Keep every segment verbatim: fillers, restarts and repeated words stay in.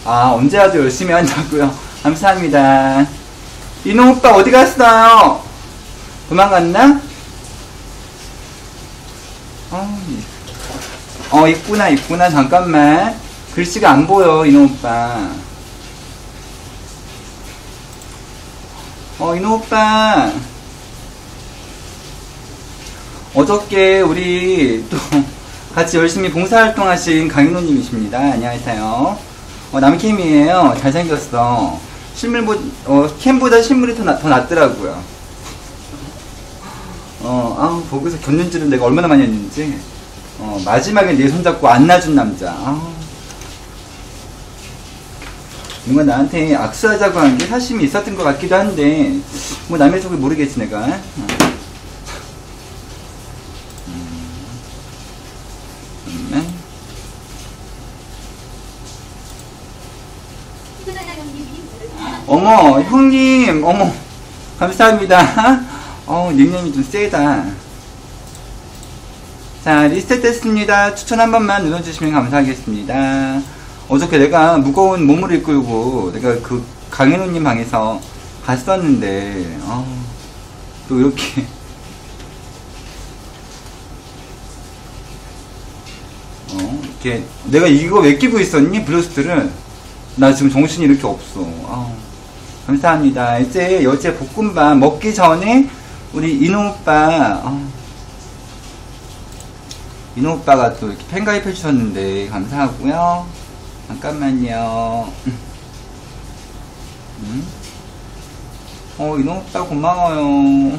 아, 언제 아주 열심히 한다고요? 감사합니다. 이놈 오빠 어디 갔어요? 도망갔나? 어, 어, 있구나, 있구나. 잠깐만. 글씨가 안 보여, 이놈 오빠. 어, 이놈 오빠. 어저께 우리 또 같이 열심히 봉사활동 하신 강인호님이십니다. 안녕하세요. 어, 남캠이에요. 잘생겼어. 실물보, 어, 캠보다 실물이 더, 나, 더 낫더라고요. 어, 아, 거기서 견눈질은 내가 얼마나 많이 했는지. 어, 마지막에 내 손잡고 안놔준 남자. 아. 뭔가 나한테 악수하자고 한 게 사심이 있었던 것 같기도 한데, 뭐 남의 속을 모르겠지, 내가. 어. 어머, 형님, 어머, 감사합니다. 어, 닉네임이 좀 세다. 자, 리셋 됐습니다. 추천 한 번만 눌러주시면 감사하겠습니다. 어저께 내가 무거운 몸을 이끌고 내가 그 강현우님 방에서 갔었는데, 어, 또 이렇게. 어, 이렇게, 내가 이거 왜 끼고 있었니? 블루스트를. 나 지금 정신이 이렇게 없어. 어. 감사합니다. 이제 여제 볶음밥 먹기 전에 우리 이노 오빠, 어. 이노 오빠가 또 이렇게 팬가입 해주셨는데 감사하고요. 잠깐만요. 음? 어, 이노 오빠 고마워요.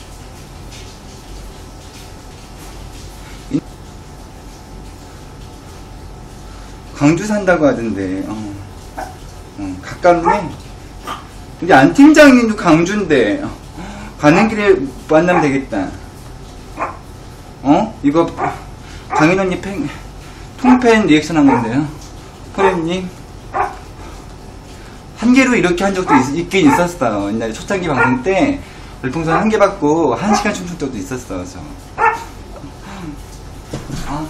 광주 산다고 하던데. 어. 어, 가깝네. 근데 안 팀장님도 강주인데 가는 길에 만나면 되겠다. 어? 이거 강인 언니 팬 통팬 리액션 한 건데요. 포렘님 한 개로 이렇게 한 적도 있, 있긴 있었어요. 옛날에 초창기 방송 때 별풍선 한 개 받고 한 시간 춤춘 적도 있었어요. 저. 아.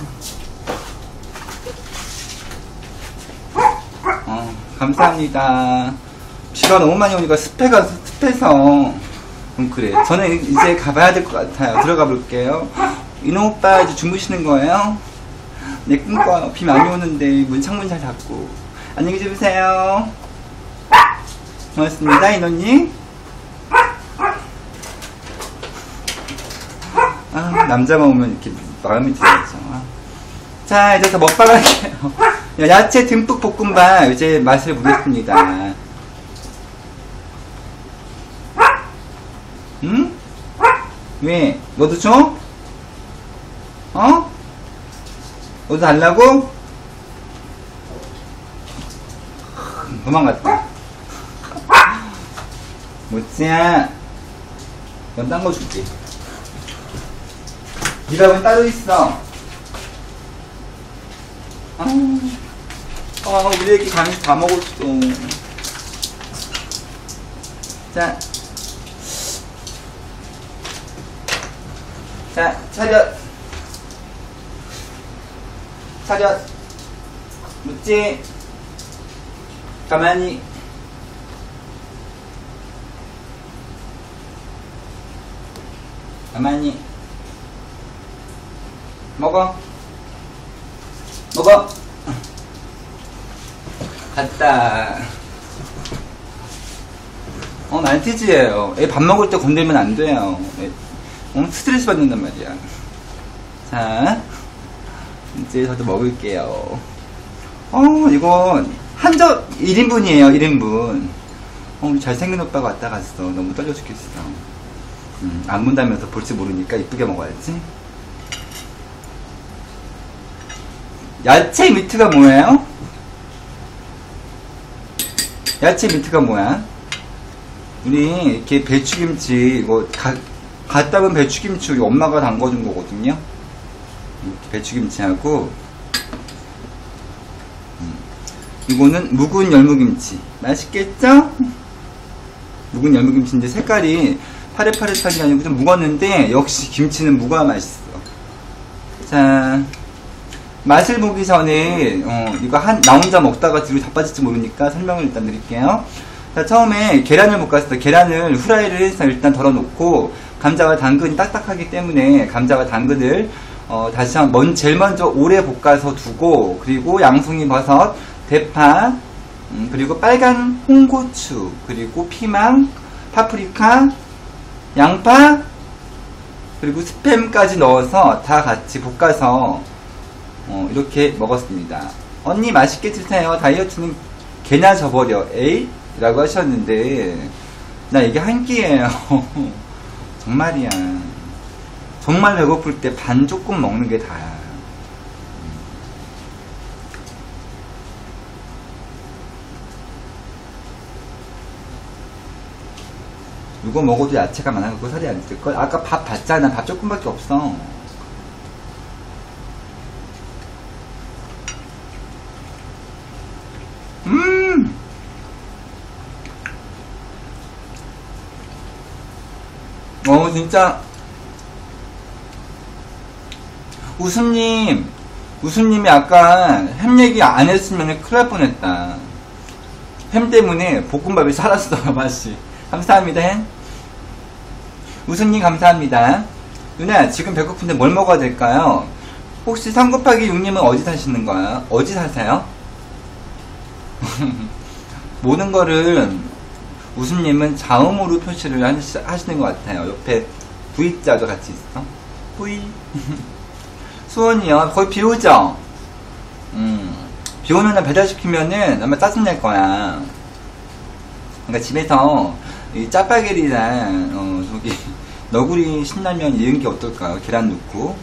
어, 감사합니다. 비가 너무 많이 오니까 습해가 습해서 좀 그래. 저는 이제 가봐야 될 것 같아요. 들어가 볼게요. 이노 오빠 이제 주무시는 거예요? 네, 꿈꿔요. 비 많이 오는데 문 창문 잘 닫고. 안녕히 주무세요. 고맙습니다, 이노님. 아, 남자만 오면 이렇게 마음이 들어가죠. 자, 이제 더 먹방 할게요. 야채 듬뿍 볶음밥 이제 맛을 보겠습니다. 응? 왜? 너도 줘? 어? 너도 달라고? 도망갔다. 모찌야, 넌 딴 거 줄게. 네 밥은 따로 있어. 아, 아, 우리 애기 간식 다 먹었어. 자, 자, 차렷. 차렷. 묻지. 가만히. 가만히. 먹어. 먹어. 갔다. 어, 말티즈예요. 애 밥 먹을 때 건들면 안 돼요. 애, 어, 스트레스 받는단 말이야. 자, 이제 저도 먹을게요. 어, 이건 한젓 일 인분이에요. 일 인분. 어, 우리 잘생긴 오빠가 왔다 갔어. 너무 떨려 죽겠어. 음, 안 문다면서 볼지 모르니까 이쁘게 먹어야지. 야채 미트가 뭐예요? 야채 미트가 뭐야? 우리 이렇게 배추김치 이거 가, 갓 담은 배추김치 우리 엄마가 담궈준 거거든요. 배추김치하고 음, 이거는 묵은 열무김치. 맛있겠죠? 묵은 열무김치인데 색깔이 파릇파릇한 게 아니고 좀 묵었는데 역시 김치는 묵어야 맛있어. 자, 맛을 보기 전에 어, 이거 한 나 혼자 먹다가 뒤로 자빠질지 모르니까 설명을 일단 드릴게요. 자, 처음에 계란을 볶았어요. 계란을 후라이를 해서 일단 덜어놓고 감자와 당근이 딱딱하기 때문에 감자와 당근을 어, 다시 한 번 제일 먼저 오래 볶아서 두고, 그리고 양송이 버섯, 대파, 음, 그리고 빨간 홍고추, 그리고 피망, 파프리카, 양파, 그리고 스팸까지 넣어서 다 같이 볶아서 어, 이렇게 먹었습니다. 언니 맛있게 드세요. 다이어트는 개나 져버려. 에이? 라고 하셨는데 나 이게 한 끼예요. 정말이야. 정말 배고플 때 반 조금 먹는 게 다야. 이거 먹어도 야채가 많아갖고 살이 안 찔걸? 아까 밥 봤잖아. 밥 조금밖에 없어. 음! 어, 진짜. 우수님, 우수님이 아까 햄 얘기 안 했으면 큰일 날 뻔했다. 햄 때문에 볶음밥이 살았어요, 맛이. 감사합니다, 햄. 우수님, 감사합니다. 누나, 지금 배고픈데 뭘 먹어야 될까요? 혹시 삼 곱하기 육님은 어디 사시는 거야? 어디 사세요? 모든 거를 우수님은 자음으로 표시를 하시, 하시는 것 같아요. 옆에 V자도 같이 있어. V. 수원이요. 거의 비 오죠? 음. 비 오는 날 배달시키면은 아마 짜증날 거야. 그러니까 집에서 이 짜파게리랑, 어, 저기, 너구리 신라면 이런 게 어떨까요? 계란 넣고.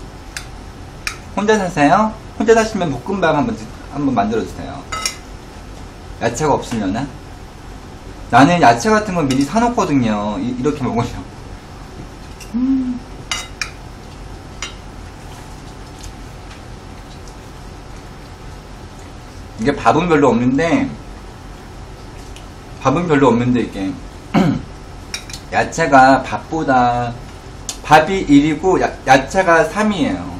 혼자 사세요? 혼자 사시면 볶음밥 한번, 한번 만들어주세요. 야채가 없으려나? 나는 야채 같은 건 미리 사놓거든요. 이, 이렇게 먹으려고. 음. 이게 밥은 별로 없는데, 밥은 별로 없는데, 이게, 야채가 밥보다, 밥이 일이고, 야, 야채가 삼이에요.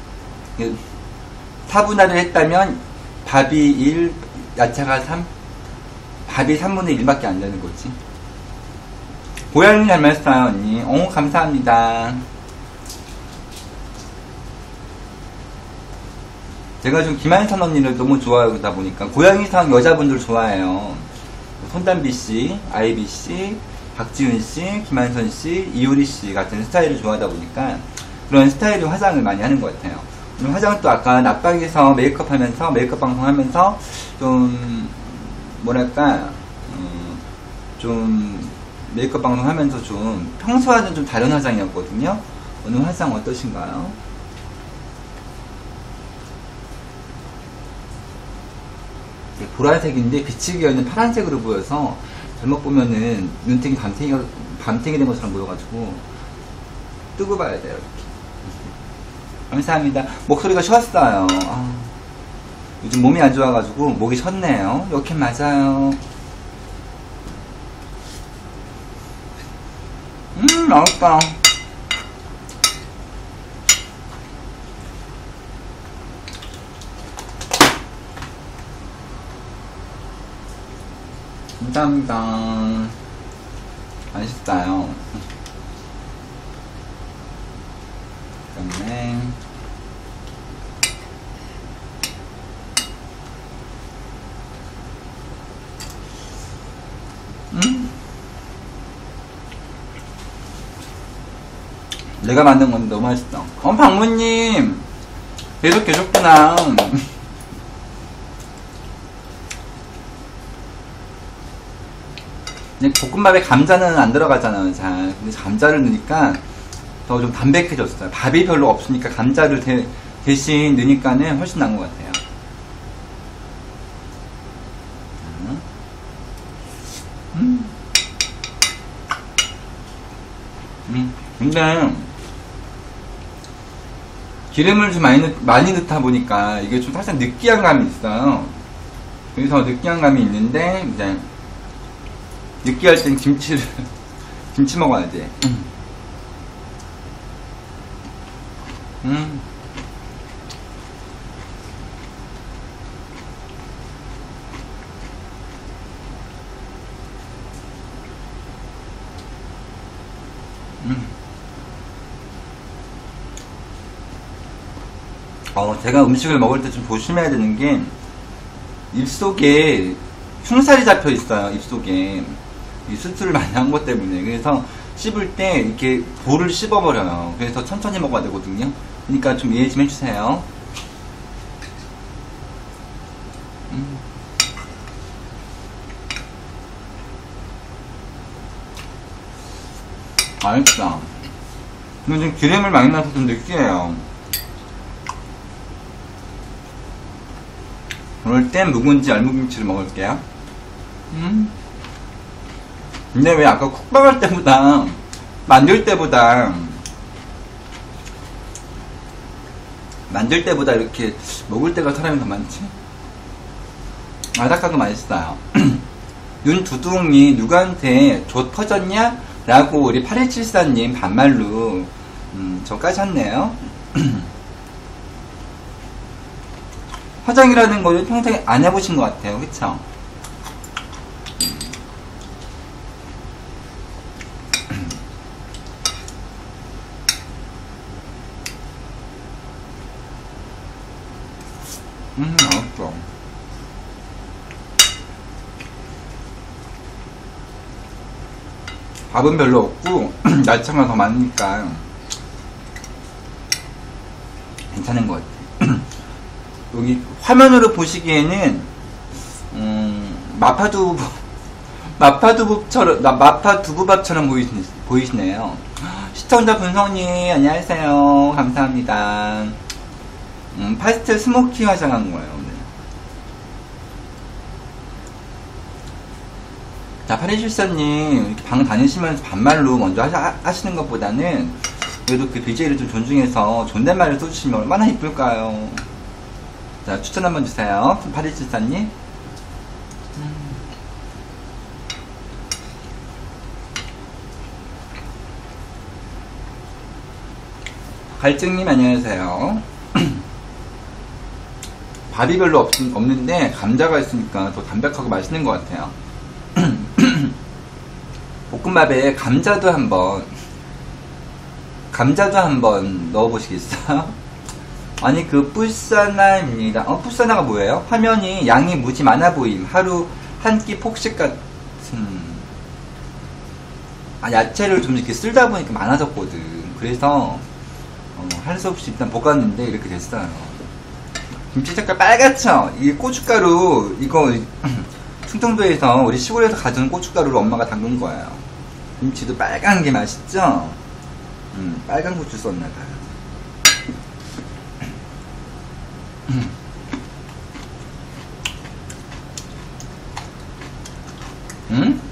사분할을 했다면, 밥이 일, 야채가 삼? 밥이 삼분의 일밖에 안 되는 거지. 고양이 닮았어요, 언니. 오, 감사합니다. 제가 좀 김한선 언니를 너무 좋아하다 보니까 고양이상 여자분들 좋아해요. 손담비씨, 아이비씨, 박지윤씨, 김한선씨, 이효리씨 같은 스타일을 좋아하다 보니까 그런 스타일의 화장을 많이 하는 것 같아요. 화장은 또 아까 낮방에서 메이크업 하면서, 메이크업 방송 하면서 좀 뭐랄까 음, 좀 메이크업 방송 하면서 좀 평소와는 좀 다른 화장이었거든요. 오늘 화장 어떠신가요? 보라색인데 비치기에는 파란색으로 보여서 잘못 보면은 눈탱이 밤탱이, 밤탱이 된 것처럼 보여가지고 뜨고 봐야 돼요. 이렇게. 감사합니다. 목소리가 쉬었어요. 아, 요즘 몸이 안 좋아가지고 목이 쉬었네요. 이렇게 맞아요. 음, 맛있다. 감사합니다. 맛있어요. 그다음에 음? 내가 만든 건데 너무 맛있어. 어, 박무님 계속 계셨구나. 근데 볶음밥에 감자는 안 들어가잖아요. 자, 근데 감자를 넣으니까 더 좀 담백해졌어요. 밥이 별로 없으니까 감자를 대, 대신 넣으니까는 훨씬 나은 것 같아요. 음. 음. 근데 기름을 좀 많이, 넣, 많이 넣다 보니까 이게 좀 살짝 느끼한 감이 있어요. 그래서 느끼한 감이 있는데 이제 느끼할 땐 김치를 김치 먹어야 돼. 음. 음. 음. 어, 제가 음식을 먹을 때 좀 조심해야 되는 게, 입속에 흉살이 잡혀 있어요, 입속에. 이 수술을 많이 한 것 때문에. 그래서 씹을 때 이렇게 볼을 씹어버려요. 그래서 천천히 먹어야 되거든요. 그러니까 좀 이해 좀 해주세요. 음. 맛있다. 근데 지금 기름을 많이 넣어서 좀 느끼해요. 오늘 땐 묵은지 열무김치를 먹을게요. 음. 근데 왜 아까 쿡방 할 때보다, 만들 때보다, 만들 때보다 이렇게 먹을 때가 사람이 더 많지? 아삭하고 맛있어요. 윤두둥이 누구한테 조 터졌냐? 라고 우리 팔일칠사님 반말로, 음, 저 까셨네요. 화장이라는 거를 평생 안 해보신 것 같아요. 그쵸? 음, 맛있어. 밥은 별로 없고, 야채가 더 많으니까, 괜찮은 것 같아요. 여기 화면으로 보시기에는, 음, 마파두부, 마파두부처럼, 마파두부밥처럼 보이시, 보이시네요. 시청자 분성님, 안녕하세요. 감사합니다. 음, 파스텔 스모키 화장한 거예요, 오늘. 자, 팔일칠사님, 이렇게 방 다니시면서 반말로 먼저 하시, 하시는 것보다는, 그래도 그 비제이를 좀 존중해서 존댓말을 써주시면 얼마나 이쁠까요? 자, 추천 한번 주세요. 팔일칠사님. 음. 갈증님, 안녕하세요. 밥이 별로 없, 없는데 감자가 있으니까 더 담백하고 맛있는 것 같아요. 볶음밥에 감자도 한번 감자도 한번 넣어보시겠어요? 아니 그 뿔사나입니다. 어 뿔사나가 뭐예요? 화면이 양이 무지 많아 보임. 하루 한 끼 폭식 같은. 아 야채를 좀 이렇게 쓸다 보니까 많아졌거든. 그래서 어, 할 수 없이 일단 볶았는데 이렇게 됐어요. 김치 색깔 빨갛죠? 이 고춧가루 이거 충청도에서 우리 시골에서 가져온 고춧가루를 엄마가 담근 거예요. 김치도 빨간 게 맛있죠? 음, 빨간 고추 썼나봐요. 음?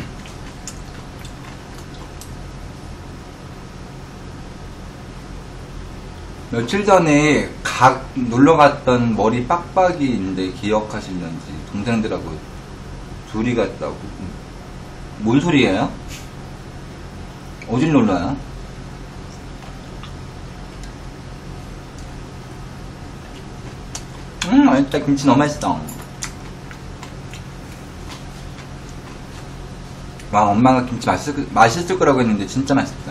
며칠 전에 각 놀러갔던 머리 빡빡이인데 기억하시는지 동생들하고 둘이 갔다고. 뭔 소리예요? 어딜 놀러요? 음 맛있다. 김치 너무 맛있어. 와 엄마가 김치 맛있을, 맛있을 거라고 했는데 진짜 맛있다.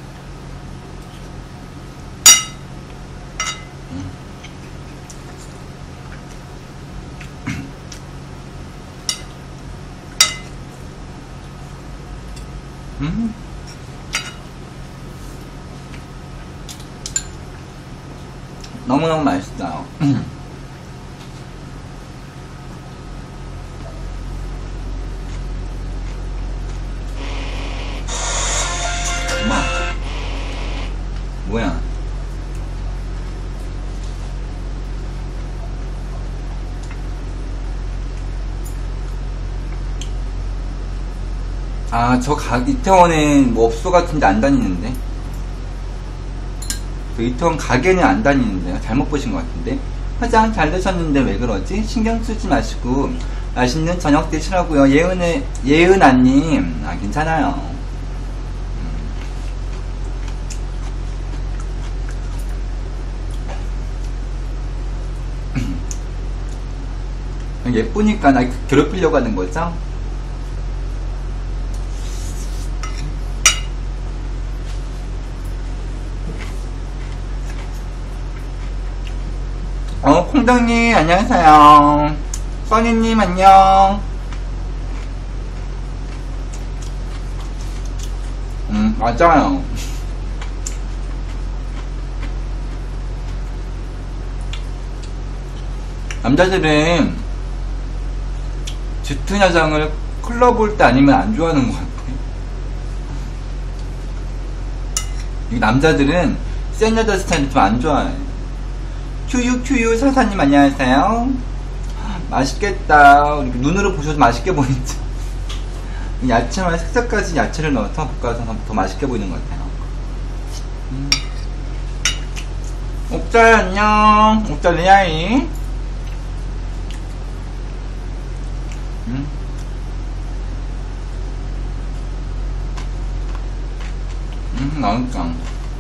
음. 너무너무 맛있어요. 엄마 뭐야? 아, 저 가, 이태원엔 뭐 업소 같은데 안 다니는데? 그 이태원 가게는 안 다니는데요? 잘못 보신 것 같은데? 화장 잘 되셨는데 왜 그러지? 신경 쓰지 마시고 맛있는 저녁 드시라고요. 예은의, 예은아님. 아, 괜찮아요. 음. 예쁘니까 나 괴롭히려고 하는 거죠? 콩덕님 안녕하세요. 써니님 안녕. 음 맞아요. 남자들은 짙은 여성을 클럽 볼 때 아니면 안 좋아하는 것 같아. 남자들은 센 여자 스타일을 좀 안 좋아해. 큐유 큐유 사사님 안녕하세요. 맛있겠다. 우리 눈으로 보셔도 맛있게 보이죠. 야채만 색깔까지 야채를 넣어서 볶아서 더 맛있게 보이는 것 같아요. 음. 옥잘 안녕. 옥잘 레아이. 음. 음, 나니까.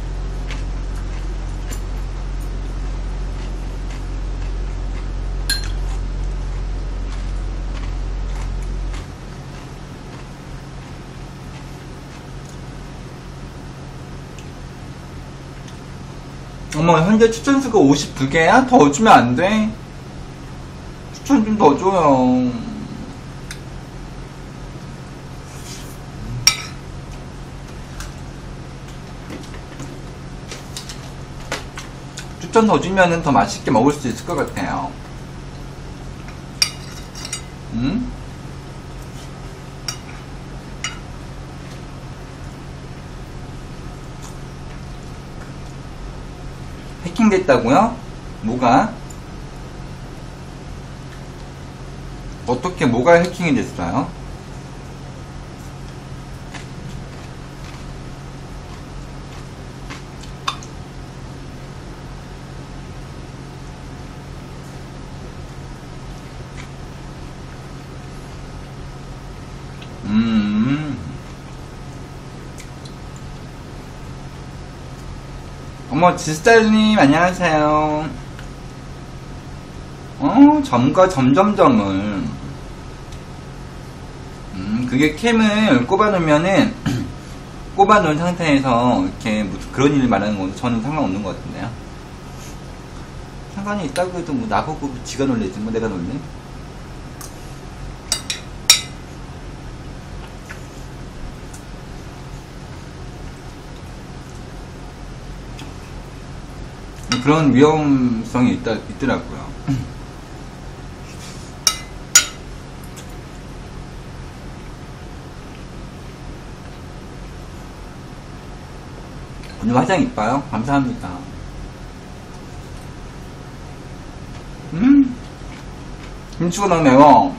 어머, 현재 추천수가 오십두 개야? 더 주면 안 돼? 추천 좀 더 줘요. 추천 더 주면은 더 맛있게 먹을 수 있을 것 같아요. 음? 해킹됐다고요? 뭐가? 어떻게 뭐가 해킹이 됐어요? 음. 어머, 지스타님 안녕하세요. 어, 점과 점점점을. 음, 그게 캠을 꼽아놓으면은, 꼽아놓은 상태에서, 이렇게, 뭐 그런 일을 말하는 건 저는 상관없는 것 같은데요. 상관이 있다고 해도 뭐, 나보고 지가 놀래지, 뭐, 내가 놀래? 그런 위험성이 있다, 있더라고요. 오늘 화장 이뻐요? 감사합니다. 음, 김치가 너무 매워.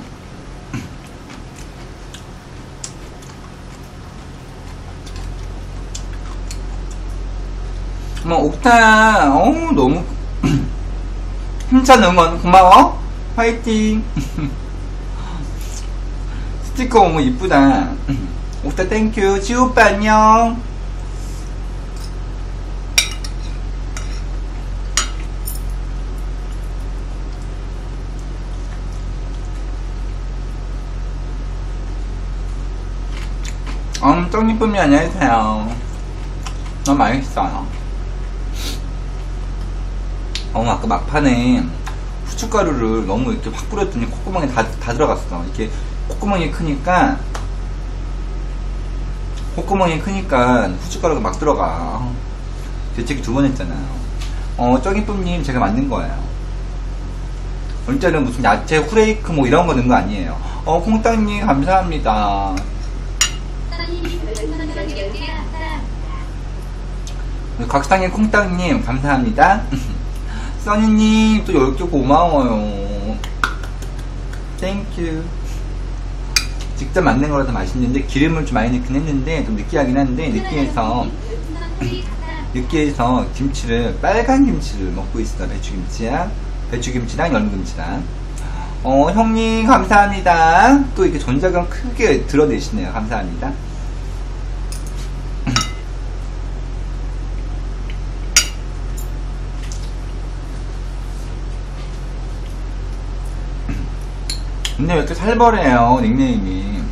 어머, 옥타, 어우, 너무, 힘찬 응원, 고마워. 화이팅. 스티커 너무 이쁘다. 옥타, 땡큐. 지우오빠, 안녕. 음, 떡잎쁨이 안녕하세요. 너무 맛있어요. 어, 아까 막판에 후춧가루를 너무 이렇게 확 뿌렸더니 콧구멍에 다, 다 들어갔어. 이렇게 콧구멍이 크니까, 콧구멍이 크니까 후춧가루가 막 들어가. 대책이 두 번 했잖아요. 어, 떡잎쁨님 제가 만든 거예요. 일단은 무슨 야채 후레이크 뭐 이런 거 넣은 거 아니에요. 어, 콩땅님 감사합니다. 각상의 콩땅님 감사합니다. 써니님 또 열 개 고마워요. 땡큐. 직접 만든 거라서 맛있는데 기름을 좀 많이 넣긴 했는데 좀 느끼하긴 한데 느끼해서 느끼해서 김치를 빨간 김치를 먹고 있어. 배추김치야. 배추김치랑 열무김치랑. 어, 형님 감사합니다. 또 이렇게 전자감 크게 드러내시네요. 감사합니다. 근데 왜 이렇게 살벌해요, 닉네임이.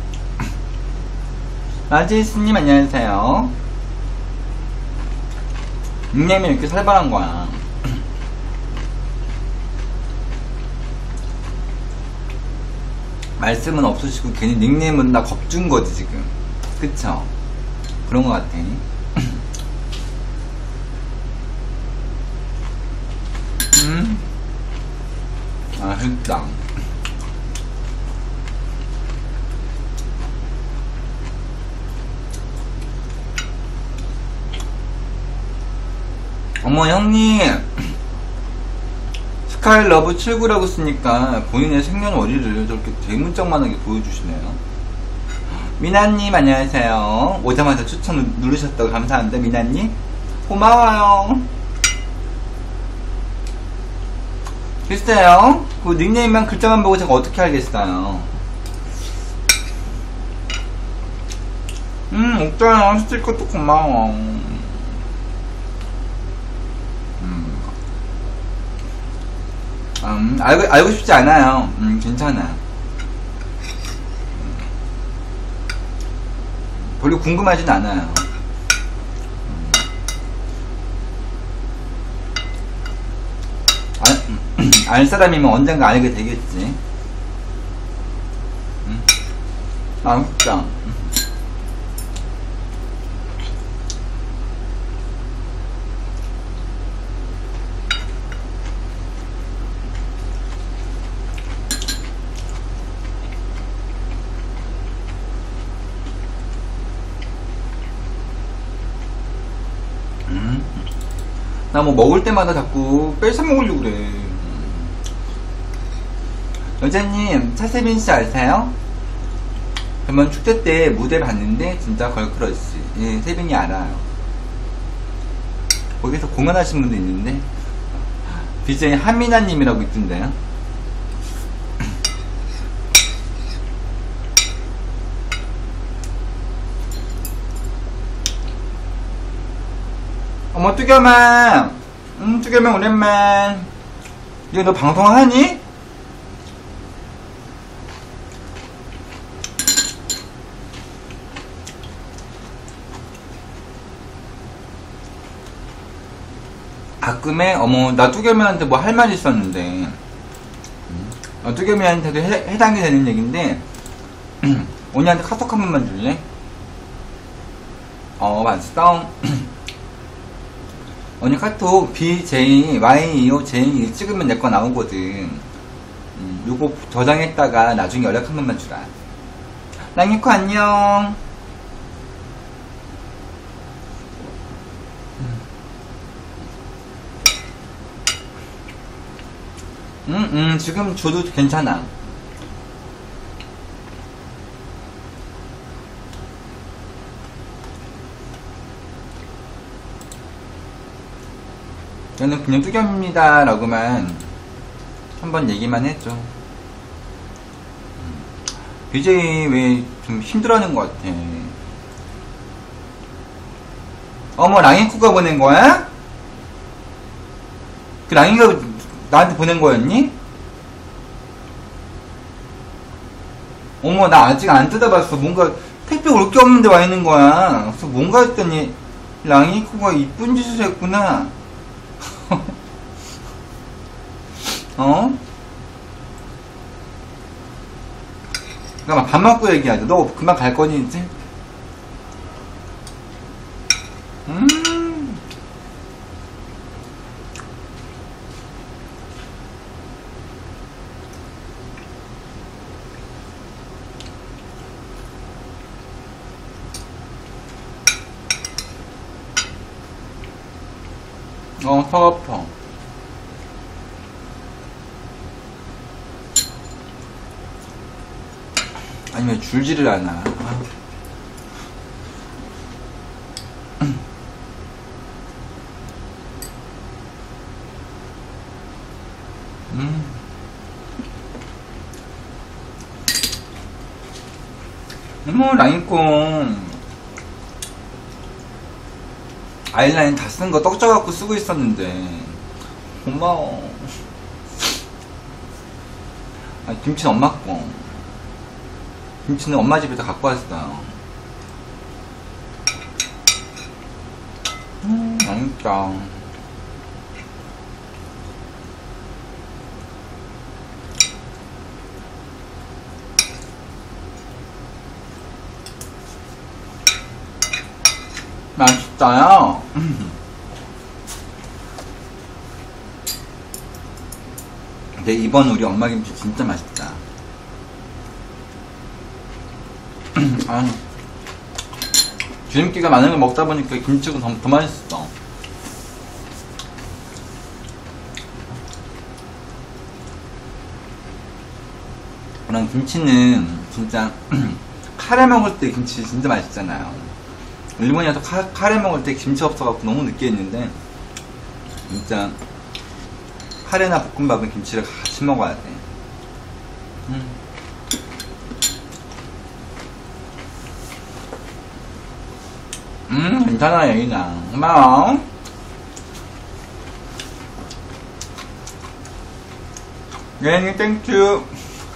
라지스님 안녕하세요. 닉네임이 왜 이렇게 살벌한 거야. 말씀은 없으시고 괜히 닉네임은 나 겁준 거지 지금. 그쵸? 그런 거 같아. 음? 아, 맛있다. 어머, 형님. 스카이 러브 칠구라고 쓰니까 본인의 생년월일을 저렇게 대문짝만하게 보여주시네요. 미나님, 안녕하세요. 오자마자 추천 누르셨다고 감사합니다, 미나님. 고마워요. 글쎄요, 그 닉네임만 글자만 보고 제가 어떻게 알겠어요. 음, 옥자야, 스티커도 고마워. 음, 음 알고, 알고 싶지 않아요. 음, 괜찮아. 음, 별로 궁금하진 않아요. 알 사람이면 언젠가 알게 되겠지. 음. 맛있다. 음. 나 뭐 먹을 때마다 자꾸 뺏어 먹으려고 그래. 여자님, 차세빈씨 아세요? 저번 축제 때 무대 봤는데 진짜 걸크러쉬. 예, 세빈이 알아요. 거기서 공연하신 분도 있는데 비제이 한미나님이라고 있던데요. 어머, 뚜겸아. 응, 뚜겸아 오랜만. 이거 너 방송하니? 가끔에 어머, 나 뚜겸이한테 뭐 할 말 있었는데 어, 뚜겸이한테도 해, 해당이 되는 얘기인데 언니한테 카톡 한 번만 줄래? 어, 맞어. 언니 카톡 비제이 와이이오 제이 찍으면 내 거 나오거든. 음, 요거 저장했다가 나중에 연락 한 번만 주라. 랑이코 안녕. 응, 응, 지금 줘도 괜찮아. 저는 그냥 뚜겸입니다 라고만 한번 얘기만 했죠. 비제이 왜 좀 힘들어하는 것 같아. 어머, 랑이쿠가 보낸 거야? 그 랑이가 나한테 보낸 거였니? 어머, 나 아직 안 뜯어봤어. 뭔가 택배 올 게 없는데 와 있는 거야. 그래서 뭔가 했더니 랑이코가 이쁜 짓을 했구나. 어? 그러니까 밥 먹고 얘기하자. 너 그만 갈 거니 이제? 음. 어, 턱 아파. 아니, 왜 줄지를 않아. 아. 음. 어머, 라인콩. 아이라인 다 쓴 거 떡져갖고 쓰고 있었는데. 고마워. 아, 김치는 엄마 거. 김치는 엄마 집에서 갖고 왔어요. 음, 맛있다. 맛있어요. 근데 이번 우리 엄마 김치 진짜 맛있다. 아, 기름기가 많은 걸 먹다 보니까 김치가 더, 더 맛있어. 그런 김치는 진짜 카레 먹을 때 김치 진짜 맛있잖아요. 일본에서 카, 카레 먹을 때 김치 없어갖고 너무 느끼했는데 진짜 카레나 볶음밥은 김치를 같이 먹어야 돼. 음. 음, 괜찮아, 예인아. 고마워. 예인이 땡큐.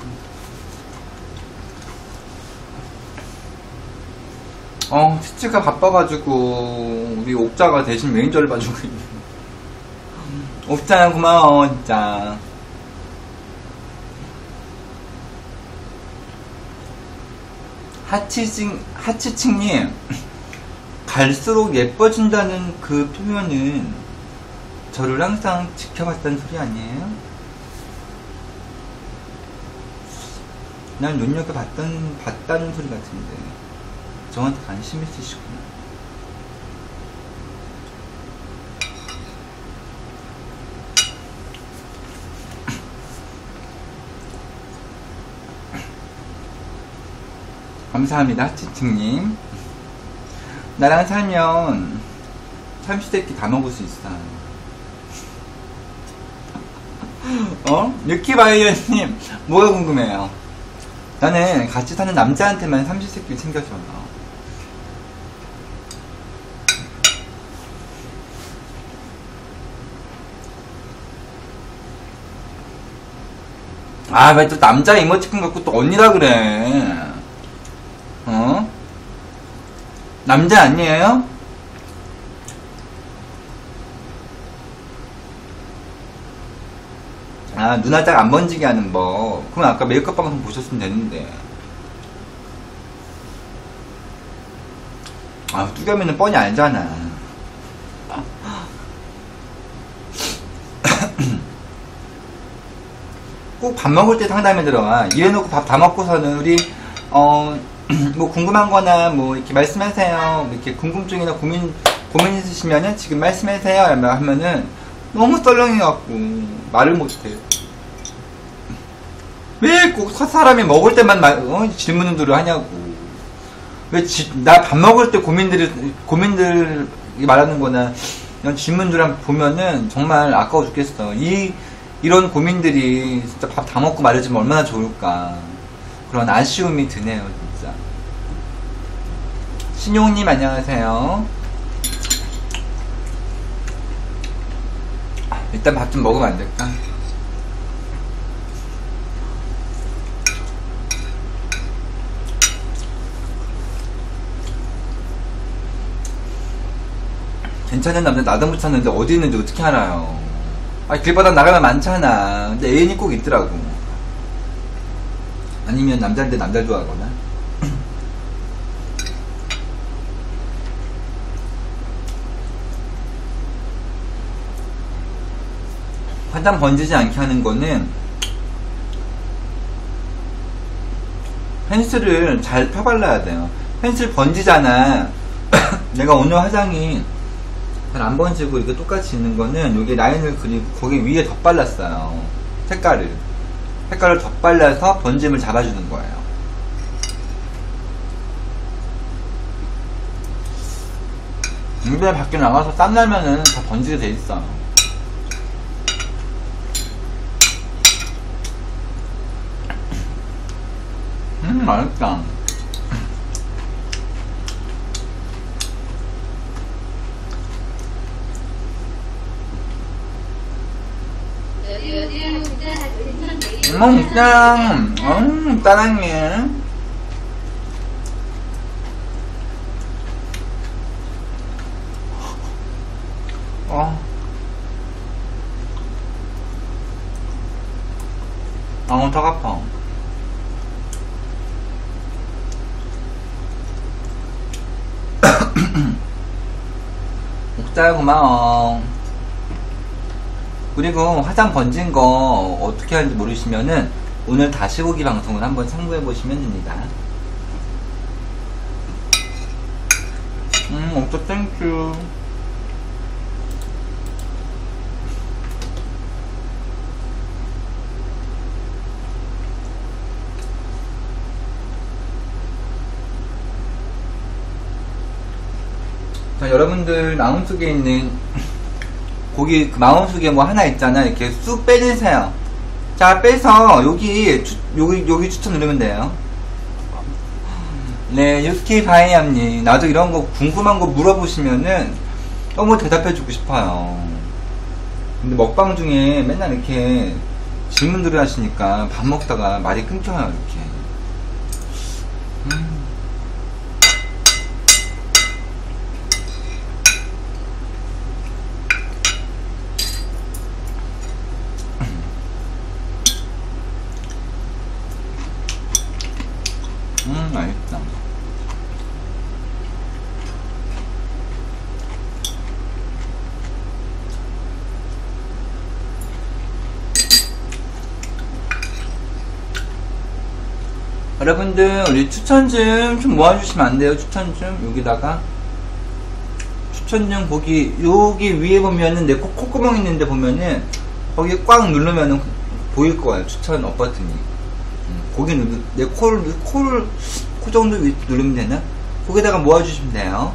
어, 치치가 바빠가지고, 우리 옥자가 대신 매니저를 봐주고 있네. 옥자야, 고마워, 진짜. 하치칭, 하치칭님. 갈수록 예뻐진다는 그 표현은 저를 항상 지켜봤다는 소리 아니에요? 난 눈여겨봤던, 봤다는 소리 같은데 저한테 관심 있으시구나. 감사합니다, 치팅님. 나랑 살면 삼시세끼 다 먹을 수 있어. 어? 유키바이오님 뭐가 궁금해요? 나는 같이 사는 남자한테만 삼시세끼를 챙겨줘. 아, 왜 또 남자 이모티콘 갖고 또 언니라 그래? 어? 남자 아니에요? 아, 누나 딱 안 번지게 하는 법. 그럼 아까 메이크업 방송 보셨으면 되는데. 아, 뚜겸이는 뻔히 알잖아. 꼭 밥 먹을 때 상담에 들어와. 이래놓고 밥 다 먹고서는 우리 어 뭐 궁금한 거나 뭐 이렇게 말씀하세요. 이렇게 궁금증이나 고민 고민 있으시면은 지금 말씀하세요. 하면은 너무 썰렁해갖고 말을 못해. 왜 꼭 사람이 먹을 때만 말, 어? 질문들을 하냐고. 왜 나 밥 먹을 때 고민들이 고민들 말하는 거나 이런 질문들 보면은 정말 아까워 죽겠어. 이 이런 고민들이 진짜 밥 다 먹고 말해주면 얼마나 좋을까. 그런 아쉬움이 드네요, 진짜. 신용님 안녕하세요. 일단 밥 좀 먹으면 안 될까? 괜찮은 남자 나도 못 찾는데 어디 있는지 어떻게 알아요? 아, 길바닥 나가면 많잖아. 근데 애인이 꼭 있더라고. 아니면 남자인데 남자 좋아하거나. 화장 번지지 않게 하는 거는 펜슬을 잘 펴발라야 돼요. 펜슬 번지잖아. 내가 오늘 화장이 잘 안 번지고 이게 똑같이 있는 거는 여기 라인을 그리고 거기 위에 덧발랐어요. 색깔을 색깔을 덧발라서 번짐을 잡아주는 거예요. 근데 밖에 나가서 땀나면은 다 번지게 돼 있어. 음, 맛있다. 음, 짱! 음, 따랑해. 어. 어, 턱 아파. 옥자야 고마워. 그리고 화장 번진 거 어떻게 하는지 모르시면은 오늘 다시 보기 방송을 한번 참고해 보시면 됩니다. 음, 옥자 땡큐. 자, 여러분들 마음속에 있는 거기 그 마음속에 뭐 하나 있잖아. 이렇게 쑥 빼주세요. 자, 빼서 여기 추, 여기 여기 추천 누르면 돼요. 네, 유키 바이암님, 나도 이런 거 궁금한 거 물어보시면은 너무 대답해주고 싶어요. 근데 먹방 중에 맨날 이렇게 질문들을 하시니까 밥 먹다가 말이 끊겨요, 이렇게. 음. 음, 맛있다. 여러분들, 우리 추천 좀, 좀 모아주시면 안 돼요? 추천 좀, 여기다가. 추천 좀, 거기, 여기 위에 보면은, 내 코, 콧구멍 있는데 보면은, 거기 꽉 누르면은 보일 거예요. 추천 업 버튼이. 거기 누르, 내 코를, 코를, 코 정도 위 누르면 되나? 거기다가 모아주시면 돼요.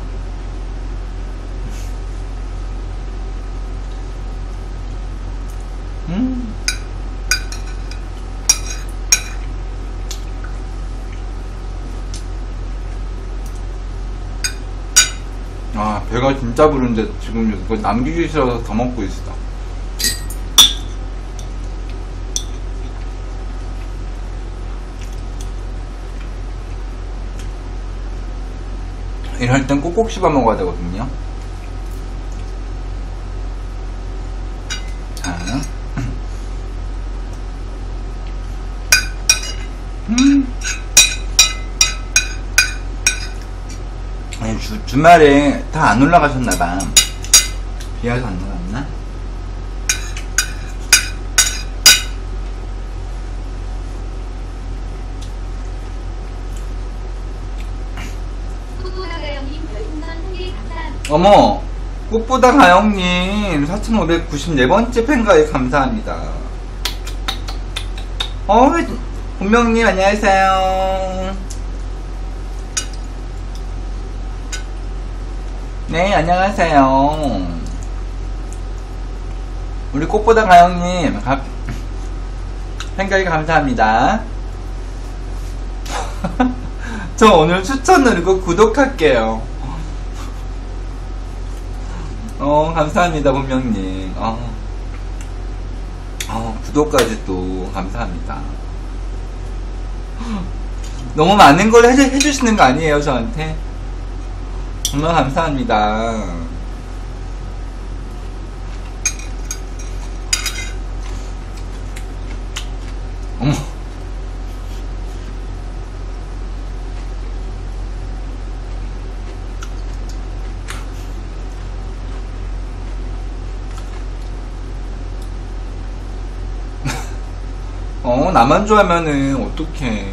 음. 아, 배가 진짜 부른데 지금 이거 남기기 싫어서 더 먹고 있어. 이럴 땐 꼭꼭 씹어 먹어야 되거든요. 자. 음. 아니, 주, 주말에 다 안 올라가셨나봐. 비 와서 안 올라갔나? 어머, 꽃보다 가영님 사천오백구십사 번째 팬가입 감사합니다. 어, 본명님 안녕하세요. 네, 안녕하세요. 우리 꽃보다 가영님 팬가입 감사합니다. 저 오늘 추천 누르고 구독할게요. 어, 감사합니다, 본명님. 어, 어, 구독까지 또, 감사합니다. 너무 많은 걸 해주, 해주시는 거 아니에요, 저한테? 정말 감사합니다. 어머. 어, 나만 좋아하면은 어떡해.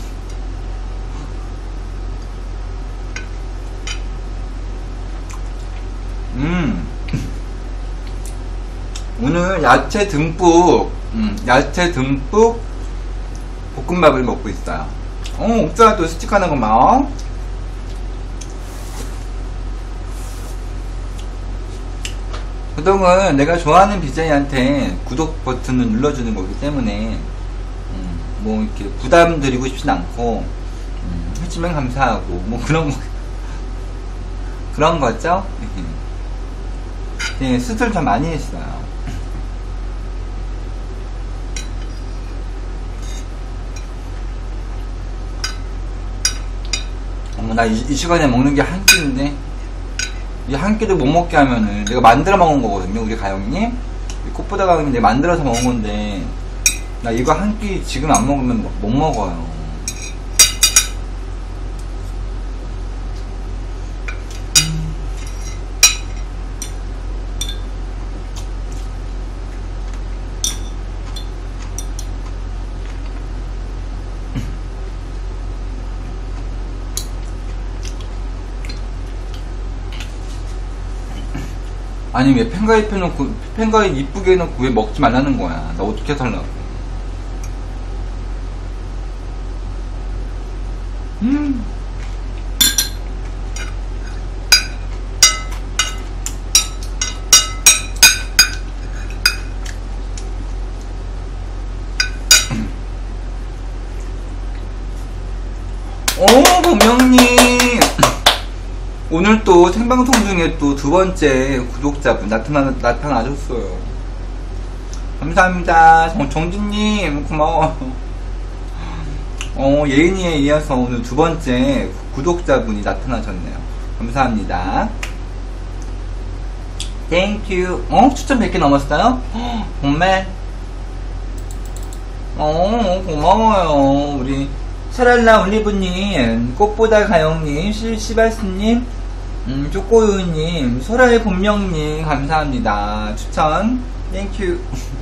음. 오늘 야채 듬뿍, 음, 야채 듬뿍 볶음밥을 먹고 있어요. 어, 옥자가 또 스틱하는 거 막. 구독은 내가 좋아하는 비제이한테 구독 버튼을 눌러주는 거기 때문에 음, 뭐 이렇게 부담 드리고 싶진 않고 음, 해주면 감사하고 뭐 그런 거 그런 거죠. 네, 수술 좀 많이 했어요. 어머, 나 이, 이 시간에 먹는 게 한 끼인데 이 한 끼도 못 먹게 하면은 내가 만들어 먹은 거거든요. 우리 가영님 꽃보다 가영님 내가 만들어서 먹은 건데 나 이거 한 끼 지금 안 먹으면 못 먹어요. 아니 왜 팬가입 해놓고 팬가입 이쁘게 해놓고 왜 먹지 말라는 거야. 나 어떻게 살라고. 음. 오, 범영님. 오늘 또 생방송 중에 또 두 번째 구독자분 나타나, 나타나셨어요. 감사합니다. 정, 정진님, 고마워요. 어, 예인이에 이어서 오늘 두 번째 구독자분이 나타나셨네요. 감사합니다. 땡큐. 어? 추천 백 개 넘었어요? 헉, 정말? 어, 고마워요. 우리 샤랄라 올리브님, 꽃보다 가영님, 시발스님, 음, 쪼꼬유님, 소라의 본명님, 감사합니다. 추천, 땡큐.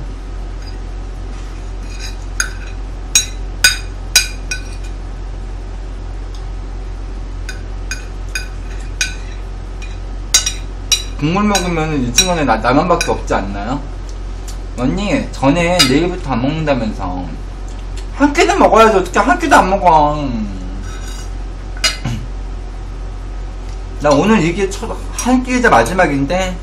국물 먹으면 이 층 안에 나, 나만 밖에 없지 않나요? 언니, 전에 내일부터 안 먹는다면서. 한 끼는 먹어야지. 어떻게 한 끼도 안 먹어. 나 오늘 이게 첫, 한 끼이자 마지막인데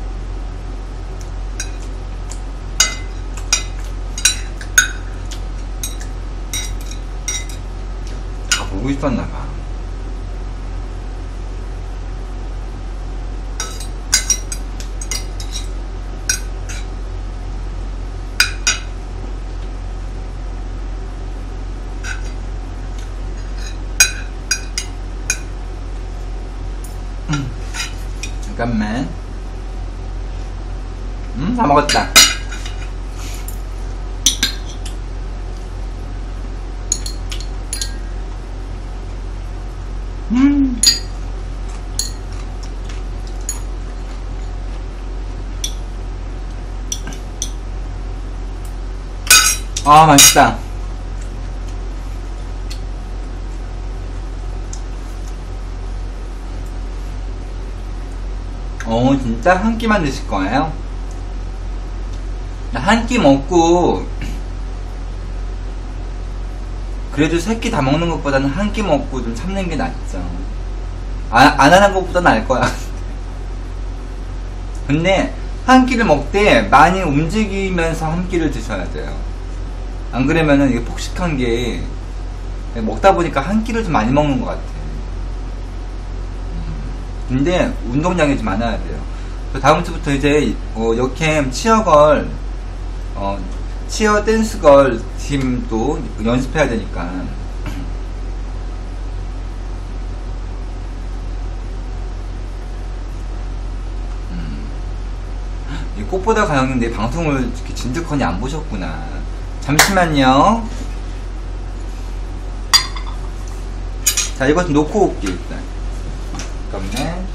다 보고 있었나봐. 잠깐만. 음, 다 먹었다. 음. 아, 맛있다. 어, 진짜 한 끼만 드실 거예요? 한 끼 먹고 그래도 세 끼 다 먹는 것보다는 한 끼 먹고 좀 참는 게 낫죠. 아, 안 하는 것보다 나을 거야. 근데 한 끼를 먹되 많이 움직이면서 한 끼를 드셔야 돼요. 안 그러면은 이게 폭식한 게 먹다 보니까 한 끼를 좀 많이 먹는 것 같아요. 근데 운동량이 좀 많아야 돼요. 다음 주부터 이제 어, 역캠 치어걸 어, 치어 댄스걸 팀도 연습해야 되니까. 음. 이 꽃보다 가영님 내 방송을 이렇게 진득하니 안 보셨구나. 잠시만요. 자, 이것 좀 놓고 올게 일단. 잠깐만.